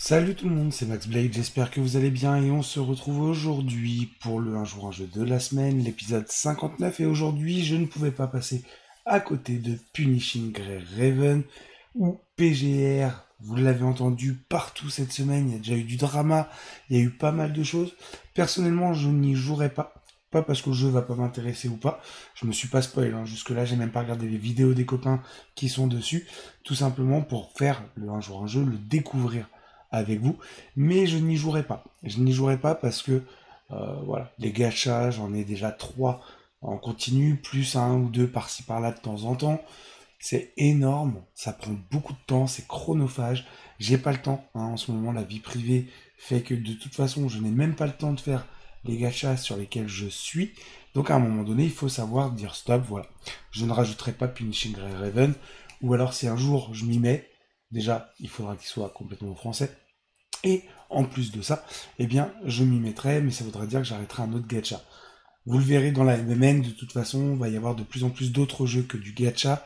Salut tout le monde, c'est Max Blade, j'espère que vous allez bien et on se retrouve aujourd'hui pour le un jour un jeu de la semaine, l'épisode 59 et aujourd'hui je ne pouvais pas passer à côté de Punishing Grey Raven ou PGR, vous l'avez entendu partout cette semaine, il y a déjà eu du drama, il y a eu pas mal de choses. Personnellement je n'y jouerai pas parce que le jeu va pas m'intéresser ou pas, je me suis pas spoil, hein. Jusque là j'ai même pas regardé les vidéos des copains qui sont dessus, tout simplement pour faire le un jour un jeu, le découvrir avec vous, mais je n'y jouerai pas. Je n'y jouerai pas parce que voilà, les gachas, j'en ai déjà 3 en continu, plus un ou deux par-ci par-là de temps en temps. C'est énorme, ça prend beaucoup de temps, c'est chronophage. J'ai pas le temps, hein, en ce moment la vie privée fait que de toute façon je n'ai même pas le temps de faire les gachas sur lesquels je suis. Donc à un moment donné, il faut savoir dire stop, voilà. Je ne rajouterai pas Punishing Grey Raven, ou alors si un jour je m'y mets, déjà il faudra qu'il soit complètement en français. Et en plus de ça, eh bien, je m'y mettrai, mais ça voudra dire que j'arrêterai un autre gacha. Vous le verrez dans la MMN, de toute façon, il va y avoir de plus en plus d'autres jeux que du gacha,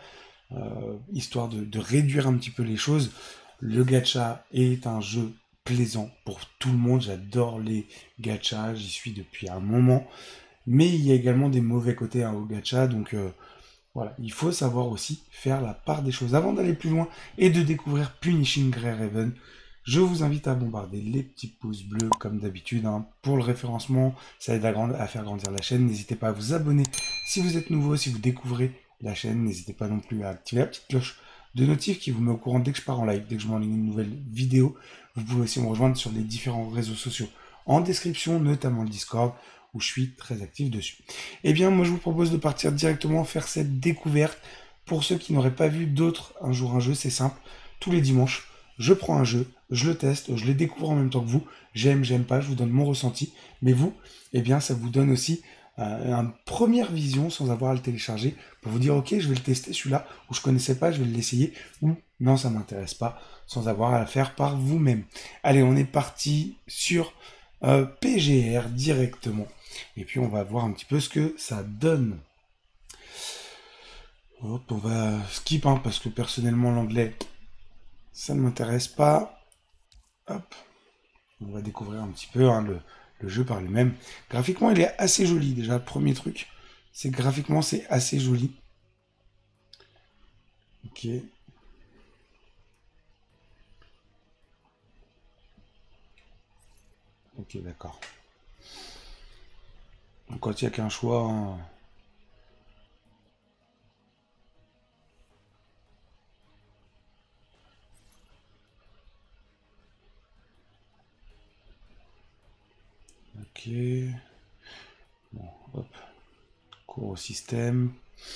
histoire de réduire un petit peu les choses. Le gacha est un jeu plaisant pour tout le monde, j'adore les gachas, j'y suis depuis un moment, mais il y a également des mauvais côtés, hein, au gacha, donc voilà, il faut savoir aussi faire la part des choses. Avant d'aller plus loin et de découvrir Punishing Grey Raven, je vous invite à bombarder les petits pouces bleus comme d'habitude, hein, pour le référencement. Ça aide à faire grandir la chaîne. N'hésitez pas à vous abonner si vous êtes nouveau, si vous découvrez la chaîne. N'hésitez pas non plus à activer la petite cloche de notif qui vous met au courant dès que je pars en live, dès que je m'enligne une nouvelle vidéo. Vous pouvez aussi me rejoindre sur les différents réseaux sociaux en description, notamment le Discord, où je suis très actif dessus. Eh bien, moi, je vous propose de partir directement faire cette découverte. Pour ceux qui n'auraient pas vu d'autres un jour un jeu, c'est simple. Tous les dimanches, je prends un jeu, je le teste, je le découvre en même temps que vous. J'aime pas, je vous donne mon ressenti. Mais vous, eh bien, ça vous donne aussi une première vision sans avoir à le télécharger pour vous dire, ok, je vais le tester celui-là, ou je connaissais pas, je vais l'essayer, ou non, ça m'intéresse pas, sans avoir à le faire par vous-même. Allez, on est parti sur PGR directement. Et puis on va voir un petit peu ce que ça donne. Hop, on va skip, hein, parce que personnellement l'anglais, ça ne m'intéresse pas. Hop, on va découvrir un petit peu, hein, le jeu par lui-même. Graphiquement, il est assez joli déjà. Le premier truc, c'est que graphiquement, c'est assez joli. Ok. Ok, d'accord. Donc quand il n'y a qu'un choix, hein. Ok. Bon, hop. Cours au système.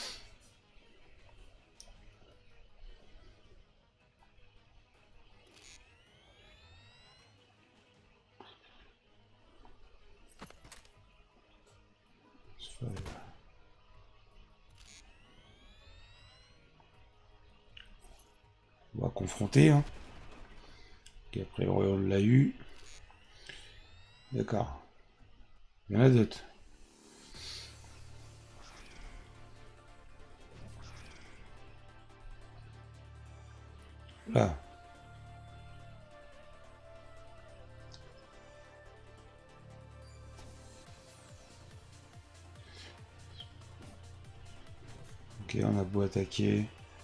On va confronter, hein. Ok, après on l'a eu. D'accord. Il y en a d'autres. Là. Ok, on a beau attaquer.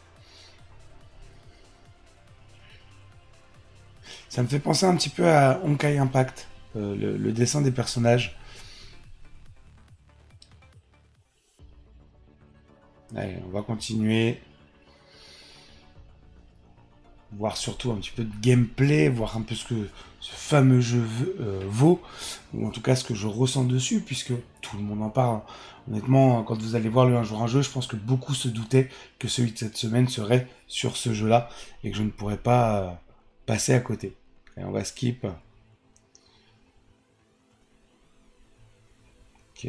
Ça me fait penser un petit peu à Honkai Impact, le dessin des personnages. Allez, on va continuer. Voir surtout un petit peu de gameplay, voir un peu ce que ce fameux jeu vaut, ou en tout cas ce que je ressens dessus, puisque tout le monde en parle. Honnêtement, quand vous allez voir le un jour un jeu, je pense que beaucoup se doutaient que celui de cette semaine serait sur ce jeu-là, et que je ne pourrais pas passer à côté. Et on va skip. Ok.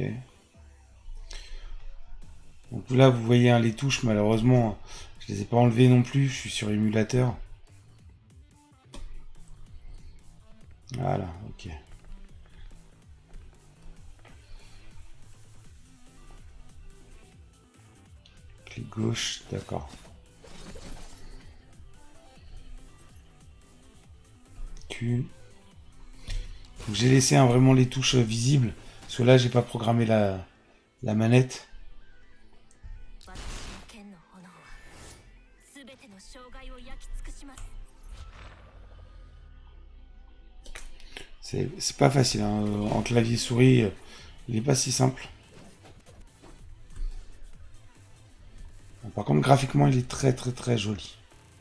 Donc là, vous voyez, hein, les touches, malheureusement, je les ai pas enlevées non plus, je suis sur émulateur. Voilà, ok. Clic gauche, d'accord. Q. J'ai laissé vraiment les touches visibles, parce que là j'ai pas programmé la manette. C'est pas facile, hein. En clavier souris, il est pas si simple. Bon, par contre, graphiquement, il est très très très joli.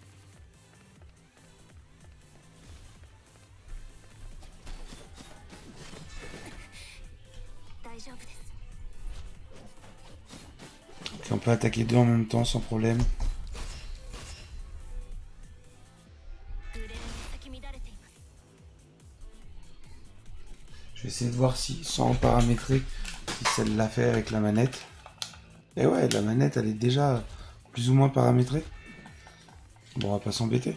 Et on peut attaquer deux en même temps sans problème. Je vais essayer de voir si, sans paramétrer, si ça l'a fait avec la manette. Et ouais, la manette, elle est déjà plus ou moins paramétrée. Bon, on va pas s'embêter.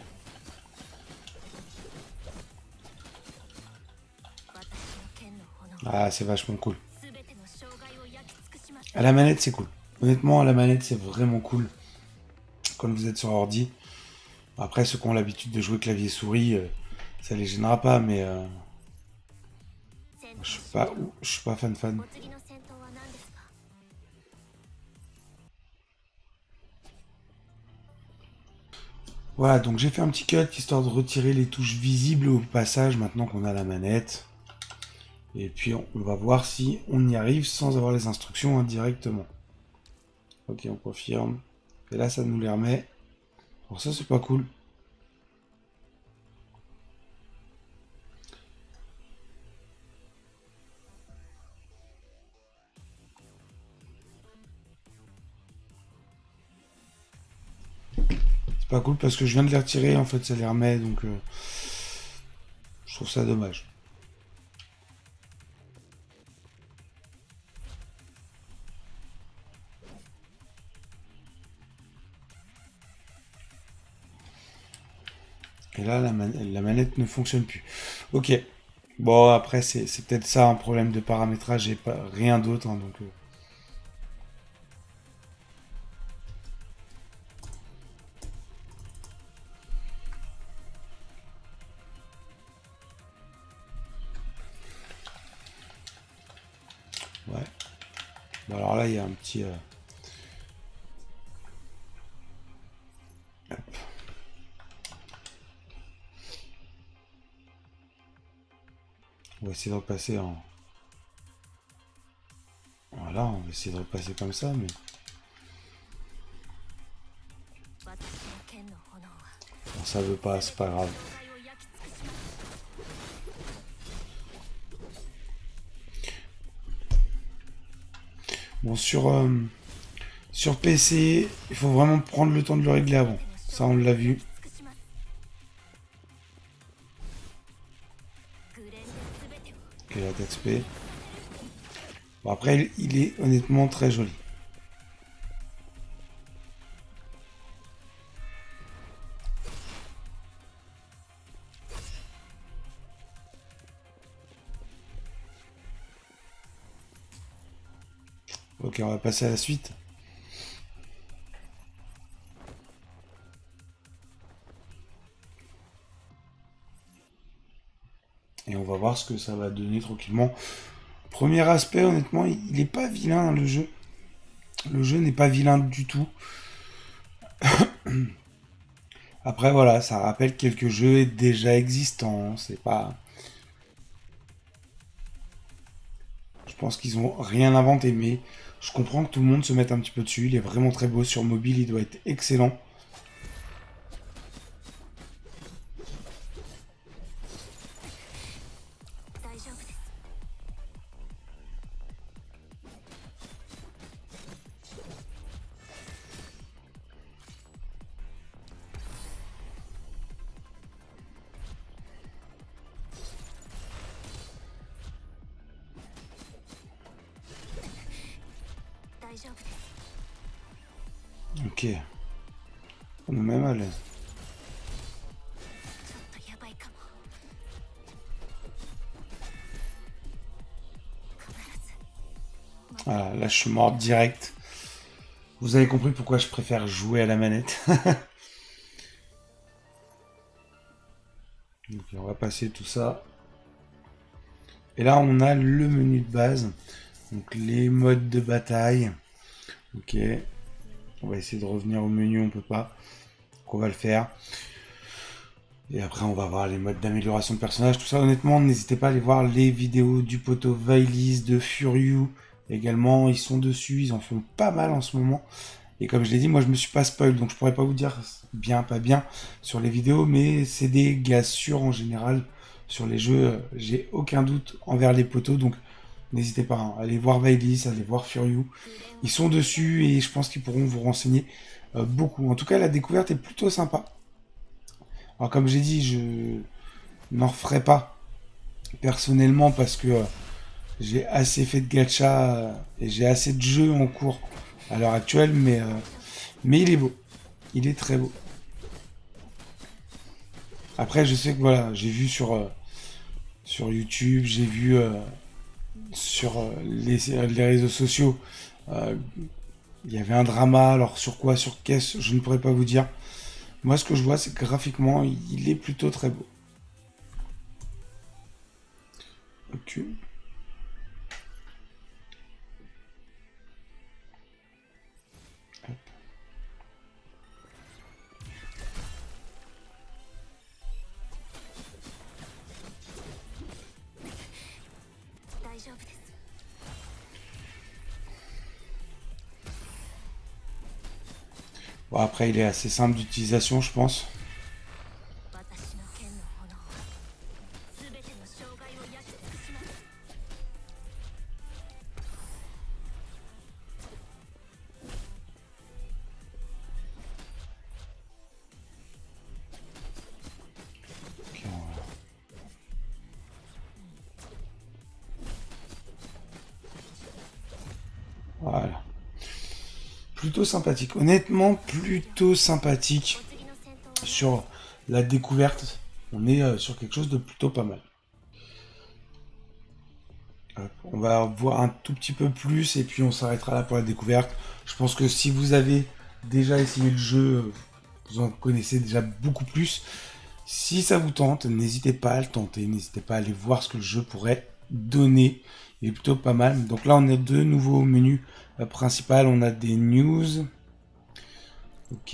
Ah, c'est vachement cool. À la manette, c'est cool. Honnêtement, à la manette, c'est vraiment cool. Quand vous êtes sur ordi. Après, ceux qui ont l'habitude de jouer clavier-souris, ça les gênera pas, mais je suis pas fan. Voilà, donc j'ai fait un petit cut histoire de retirer les touches visibles au passage maintenant qu'on a la manette. Et puis on va voir si on y arrive sans avoir les instructions directement. Ok, on confirme. Et là, ça nous les remet. Alors ça, c'est pas cool. C'est pas cool parce que je viens de les retirer, en fait, ça les remet, donc je trouve ça dommage. Et là, la manette ne fonctionne plus. Ok. Bon, après, c'est peut-être ça un problème de paramétrage et pas rien d'autre, hein, donc... ouais. Bon, alors là, il y a un petit... Hop. On va essayer de repasser en... Voilà, on va essayer de repasser comme ça, mais... Bon, ça veut pas, c'est pas grave. Bon, sur PC, il faut vraiment prendre le temps de le régler avant. Ça, on l'a vu. Ok, la TXP. Bon, après, il est honnêtement très joli. Ok, on va passer à la suite. Et on va voir ce que ça va donner tranquillement. Premier aspect, honnêtement, il n'est pas vilain, le jeu. Le jeu n'est pas vilain du tout. Après, voilà, ça rappelle quelques jeux déjà existants. C'est pas... Je pense qu'ils ont rien inventé, mais je comprends que tout le monde se mette un petit peu dessus. Il est vraiment très beau. Sur mobile, il doit être excellent. Ok. On est même à l'aise. Voilà, là je suis mort direct. Vous avez compris pourquoi je préfère jouer à la manette. Donc on va passer tout ça. Et là on a le menu de base. Donc les modes de bataille. Ok. On va essayer de revenir au menu, on peut pas. Donc on va le faire. Et après on va voir les modes d'amélioration de personnage. Tout ça honnêtement, n'hésitez pas à aller voir les vidéos du poteau Vailis, de Furiou. Également, ils sont dessus, ils en font pas mal en ce moment. Et comme je l'ai dit, moi je me suis pas spoil, donc je pourrais pas vous dire bien, pas bien sur les vidéos, mais c'est des glaçures en général sur les jeux. J'ai aucun doute envers les poteaux, donc n'hésitez pas, hein, allez voir Vailis, allez voir Furiou. Ils sont dessus et je pense qu'ils pourront vous renseigner beaucoup. En tout cas, la découverte est plutôt sympa. Alors comme j'ai dit, je n'en referai pas personnellement parce que j'ai assez fait de gacha et j'ai assez de jeux en cours à l'heure actuelle, mais il est beau. Il est très beau. Après, je sais que voilà, j'ai vu sur YouTube, j'ai vu sur les réseaux sociaux, euh, il y avait un drama. Alors sur quoi, sur qu'est-ce, je ne pourrais pas vous dire. Moi, ce que je vois, c'est que graphiquement, il est plutôt très beau. Ok. Bon, après, il est assez simple d'utilisation, je pense. Ok, voilà. Plutôt sympathique. Honnêtement, plutôt sympathique sur la découverte. On est sur quelque chose de plutôt pas mal. On va voir un tout petit peu plus et puis on s'arrêtera là pour la découverte. Je pense que si vous avez déjà essayé le jeu, vous en connaissez déjà beaucoup plus. Si ça vous tente, n'hésitez pas à le tenter, n'hésitez pas à aller voir ce que le jeu pourrait donner. Il est plutôt pas mal. Donc là, on a deux nouveaux menus principaux. On a des news. Ok.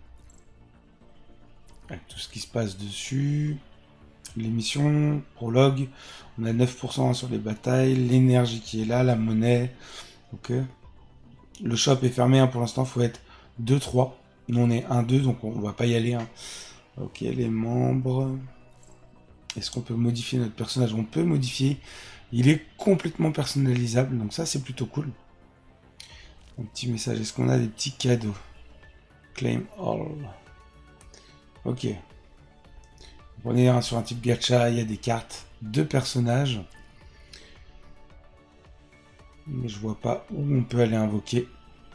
Avec tout ce qui se passe dessus. L'émission, prologue. On a 9% sur les batailles, l'énergie qui est là, la monnaie. Ok. Le shop est fermé hein, pour l'instant, faut être 2-3. Nous on est 1-2, donc on va pas y aller. Hein. Ok, les membres. Est-ce qu'on peut modifier notre personnage? On peut modifier. Il est complètement personnalisable, donc ça c'est plutôt cool. Un petit message, est-ce qu'on a des petits cadeaux? Claim all. Ok. On est sur un type gacha, il y a des cartes de personnages. Mais je vois pas où on peut aller invoquer.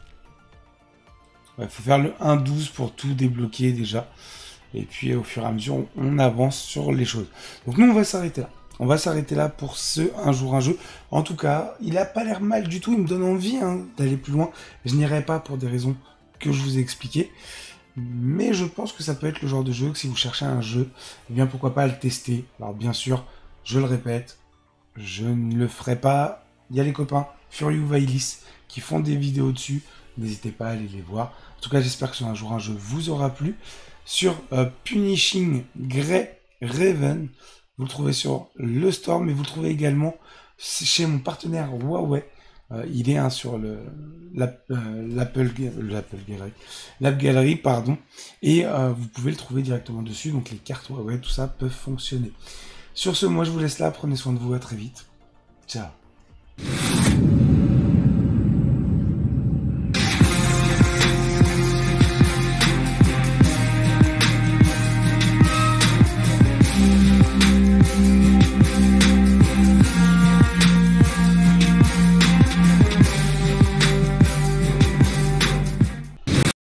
Il faut faire le 1-12 pour tout débloquer déjà. Et puis au fur et à mesure, on avance sur les choses. Donc nous, on va s'arrêter là. On va s'arrêter là pour ce Un jour un jeu. En tout cas, il a pas l'air mal du tout. Il me donne envie hein, d'aller plus loin. Je n'irai pas pour des raisons que je vous ai expliquées. Mais je pense que ça peut être le genre de jeu que si vous cherchez un jeu, eh bien pourquoi pas le tester. Alors bien sûr, je le répète, je ne le ferai pas. Il y a les copains Furiou Vailis qui font des vidéos dessus. N'hésitez pas à aller les voir. En tout cas, j'espère que ce Un jour un jeu vous aura plu. Sur Punishing Grey Raven, vous le trouvez sur le store, mais vous le trouvez également chez mon partenaire Huawei. Il est hein, sur l'Apple Gallery, l'App Gallery, pardon, et vous pouvez le trouver directement dessus. Donc les cartes Huawei, tout ça peut fonctionner. Sur ce, moi je vous laisse là. Prenez soin de vous. À très vite. Ciao.